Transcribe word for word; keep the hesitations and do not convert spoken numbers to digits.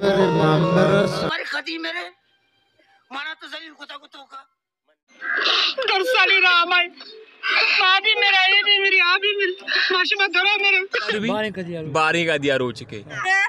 तुम्हारी खती मेरे माना तो सही कुत्ता कुत्तों का कर साली राम आई माँ भी मेरा ये भी मेरी आप भी मेरी माशी में धरा मेरे बारी का दिया रो चुके